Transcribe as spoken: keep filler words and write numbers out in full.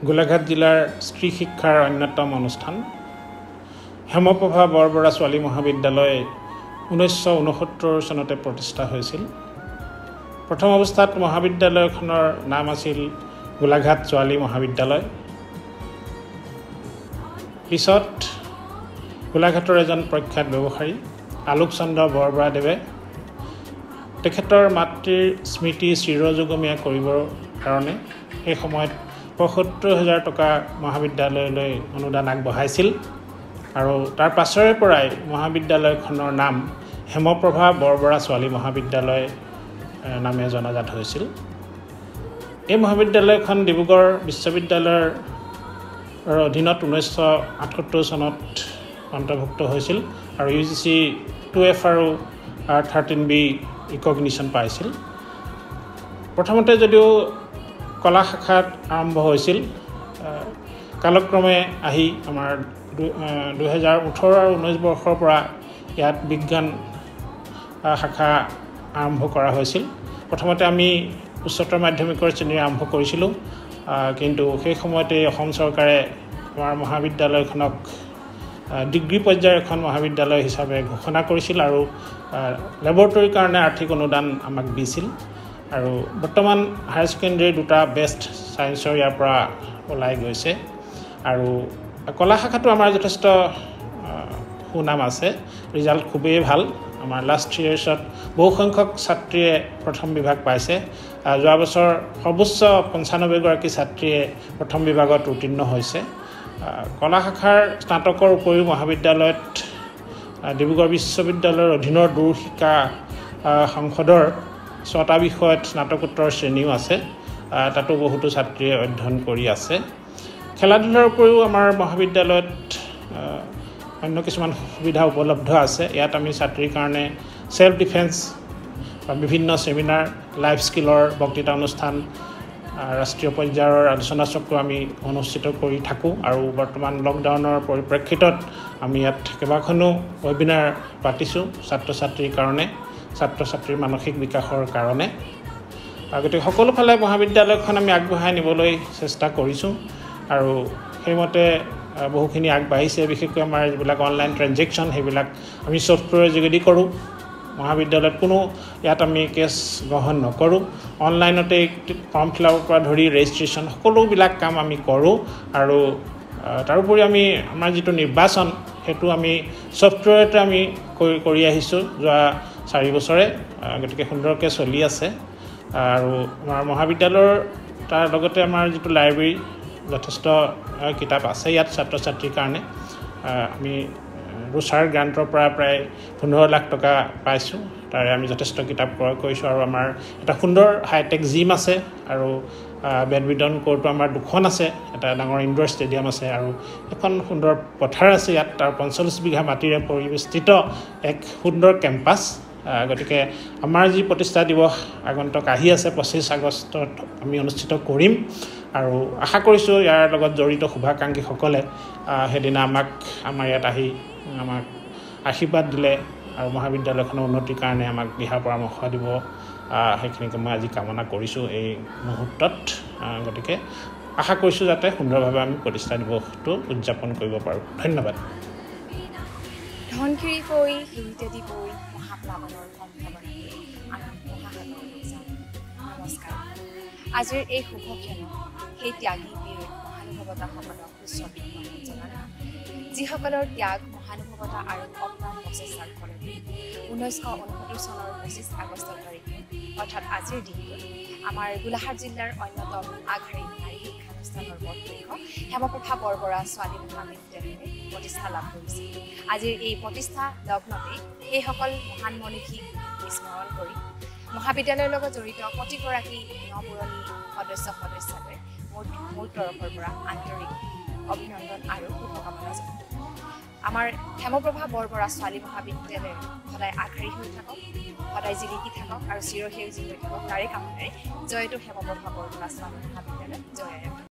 গোলাঘাট জিলাৰ স্ত্ৰী শিক্ষাৰ অন্যতম অনুষ্ঠান হেমপ্ৰভা বৰবৰা ছোৱালী মহাবিদ্যালয় ঊনৈছশ ঊনসত্তৰ চনতে প্ৰতিষ্ঠা হৈছিল। প্ৰথম অৱস্থাত মহাবিদ্যালয়খনৰ নাম আছিল গোলাঘাট ছোৱালী মহাবিদ্যালয়। পিছত গোলাঘাটৰ এজন প্ৰখ্যাত ব্যৱসায়ী আলোকচন্দ্ৰ বৰবৰাদেৱে তেখেতৰ মাতৃৰ স্মৃতি চিৰযুগমীয়া কৰিবৰ কাৰণে এই সময়ত পঁয়সত্তৰ হাজাৰ টকা মহাবিদ্যালয়লৈ অনুদান আগবঢ়াইছিল আৰু তাৰ পাছৰে পৰাই মহাবিদ্যালয়খনৰ নাম হেমপ্ৰভা বৰবৰা ছোৱালী মহাবিদ্যালয় নামে জনাজাত হৈছিল। এই মহাবিদ্যালয়খন ডিব্ৰুগড় বিশ্ববিদ্যালয়ৰ অধীনত ঊনৈছশ আঠসত্তৰ চনত অন্তৰ্ভুক্ত হৈছিল আৰু U G C two F আৰু থাৰ্টিন বি ৰিকগনিশ্যন পাইছিল। প্ৰথমতে যদিও কলা শাখাত আৰম্ভ হৈছিল, কালক্ৰমে আহি আমাৰ দুহেজাৰ ওঠৰ আৰু ঊনৈছ বৰ্ষৰ পৰা ইয়াত বিজ্ঞান শাখা আৰম্ভ কৰা হৈছিল। প্ৰথমতে আমি উচ্চতৰ মাধ্যমিকৰ শ্ৰেণী আৰম্ভ কৰিছিলোঁ, কিন্তু সেই সময়তে অসম চৰকাৰে আমাৰ মহাবিদ্যালয়খনক ডিগ্ৰী পৰ্যায়ৰ এখন মহাবিদ্যালয় হিচাপে ঘোষণা কৰিছিল আৰু লেবৰেটৰীৰ কাৰণে আৰ্থিক অনুদান আমাক দিছিল। আৰু বৰ্তমান হায়াৰ ছেকেণ্ডেৰী দুটা বেষ্ট ছায়েন্সৰ ইয়াৰ পৰা ওলাই গৈছে আৰু কলা শাখাটো আমাৰ যথেষ্ট সুনাম আছে, ৰিজাল্ট খুবেই ভাল। আমাৰ লাষ্ট থ্ৰী ইয়াৰ্ছত বহুসংখ্যক ছাত্ৰীয়ে প্ৰথম বিভাগ পাইছে। যোৱা বছৰ সৰ্বোচ্চ পঞ্চানব্বৈগৰাকী ছাত্ৰীয়ে প্ৰথম বিভাগত উত্তীৰ্ণ হৈছে। কলা শাখাৰ স্নাতকৰ উপৰিও মহাবিদ্যালয়ত ডিব্ৰুগড় বিশ্ববিদ্যালয়ৰ অধীনৰ দূৰ শিক্ষা সংসদৰ ছটা বিষয়ত স্নাতকোত্তৰ শ্ৰেণীও আছে, তাতো বহুতো ছাত্ৰীয়ে অধ্যয়ন কৰি আছে। খেলা ধূলাৰ উপৰিও আমাৰ মহাবিদ্যালয়ত অন্য কিছুমান সুবিধা উপলব্ধ আছে। ইয়াত আমি ছাত্ৰীৰ কাৰণে ছেল্ফ ডিফেন্স বা বিভিন্ন ছেমিনাৰ, লাইফ স্কিলৰ বক্তৃতা অনুষ্ঠান, ৰাষ্ট্ৰীয় পৰ্যায়ৰ আলোচনা চক্ৰ আমি অনুষ্ঠিত কৰি থাকোঁ আৰু বৰ্তমান লকডাউনৰ পৰিপ্ৰেক্ষিতত আমি ইয়াত কেইবাখনো ৱেবিনাৰ পাতিছোঁ ছাত্ৰ ছাত্ৰীৰ কাৰণে, ছাত্ৰ ছাত্ৰীৰ মানসিক বিকাশৰ কাৰণে। গতিকে সকলোফালে মহাবিদ্যালয়খন আমি আগবঢ়াই নিবলৈ চেষ্টা কৰিছোঁ আৰু সেইমতে বহুখিনি আগবাঢ়িছে। বিশেষকৈ আমাৰ যিবিলাক অনলাইন ট্ৰেনজেকশ্যন সেইবিলাক আমি ছফ্টৱেৰৰ যোগেদি কৰোঁ। মহাবিদ্যালয়ত কোনো ইয়াত আমি কেছ গ্ৰহণ নকৰোঁ। অনলাইনতে ফৰ্ম ফিল আপৰ পৰা ধৰি ৰেজিষ্ট্ৰেশ্যন সকলোবিলাক কাম আমি কৰোঁ আৰু তাৰোপৰি আমি আমাৰ যিটো নিৰ্বাচন সেইটো আমি ছফ্টৱেৰতে আমি কৰি কৰি আহিছোঁ যোৱা চাৰি বছৰে, গতিকে সুন্দৰকৈ চলি আছে। আৰু আমাৰ মহাবিদ্যালয়ৰ তাৰ লগতে আমাৰ যিটো লাইব্ৰেৰী যথেষ্ট কিতাপ আছে ইয়াত ছাত্ৰ ছাত্ৰীৰ কাৰণে। আমি ৰুচাৰ গ্ৰাণ্টৰ পৰা প্ৰায় পোন্ধৰ লাখ টকা পাইছোঁ, তাৰে আমি যথেষ্ট কিতাপ ক্ৰয় কৰিছোঁ আৰু আমাৰ এটা সুন্দৰ হাইটেক জিম আছে আৰু বেডমিণ্টন কোৰ্টো আমাৰ দুখন আছে, এটা ডাঙৰ ইনডোৰ ষ্টেডিয়াম আছে আৰু এখন সুন্দৰ পথাৰ আছে ইয়াত। তাৰ পঞ্চল্লিছ বিঘা মাটিৰে পৰিবেষ্টিত এক সুন্দৰ কেম্পাছ। গতিকে আমাৰ যি প্ৰতিষ্ঠা দিৱস আগন্তুক আহি আছে পঁচিছ আগষ্টত আমি অনুষ্ঠিত কৰিম আৰু আশা কৰিছোঁ ইয়াৰ লগত জড়িত শুভাকাংক্ষীসকলে সেইদিনা আমাক আমাৰ ইয়াত আহি আমাক আশীৰ্বাদ দিলে আৰু মহাবিদ্যালয়খনৰ উন্নতিৰ কাৰণে আমাক দিহা পৰামৰ্শ দিব, সেইখিনিকে মই আজি কামনা কৰিছোঁ এই মুহূৰ্তত। গতিকে আশা কৰিছোঁ যাতে সুন্দৰভাৱে আমি প্ৰতিষ্ঠা দিৱসটো উদযাপন কৰিব পাৰোঁ। ধন্যবাদ। ধনশিৰি কৈ হিৰিতেদি বৈ মহাপ্লাৱনৰ সম্ভাৱনা নমস্কাৰ। আজিৰ এই শুভক্ষণত সেই ত্যাগী বীৰ মহানুভৱতাসকলক উৎসৰ্গিত জনালোঁ, যিসকলৰ ত্যাগ, মহানুভৱতা আৰু অপ্ৰাণ প্ৰচেষ্টাৰ ফলতে ঊনৈছশ ঊনসত্তৰ চনৰ পঁচিছ আগষ্ট তাৰিখে অৰ্থাৎ আজিৰ দিনটোত আমাৰ গোলাঘাট জিলাৰ অন্যতম আগশাৰীৰ নাৰী শিক্ষানুষ্ঠানৰ বৰ্ষৰিক হেমপ্ৰভা বৰবৰা ছোৱালী মহাবিদ্যালয়ে প্ৰতিষ্ঠা লাভ কৰিছে। আজিৰ এই প্ৰতিষ্ঠা লগ্নতে সেইসকল মহান মনীষীক স্মৰণ কৰি মহাবিদ্যালয়ৰ লগত জড়িত প্ৰতিগৰাকী নপুৰণি সদস্য সদস্যালৈ মোৰ মোৰ তৰফৰ পৰা আন্তৰিক অভিনন্দন আৰু শুভকামনা জনাওঁ। আমাৰ হেমপ্ৰভা বৰবৰা ছোৱালী মহাবিদ্যালয় সদায় আগশাৰী হৈ থাকক, সদায় জিলিকি থাকক আৰু চিৰসেউজী হৈ থাকক, তাৰে কামনাৰে জয়টো হেমপ্ৰভা বৰবৰা ছোৱালী মহাবিদ্যালয় জয়।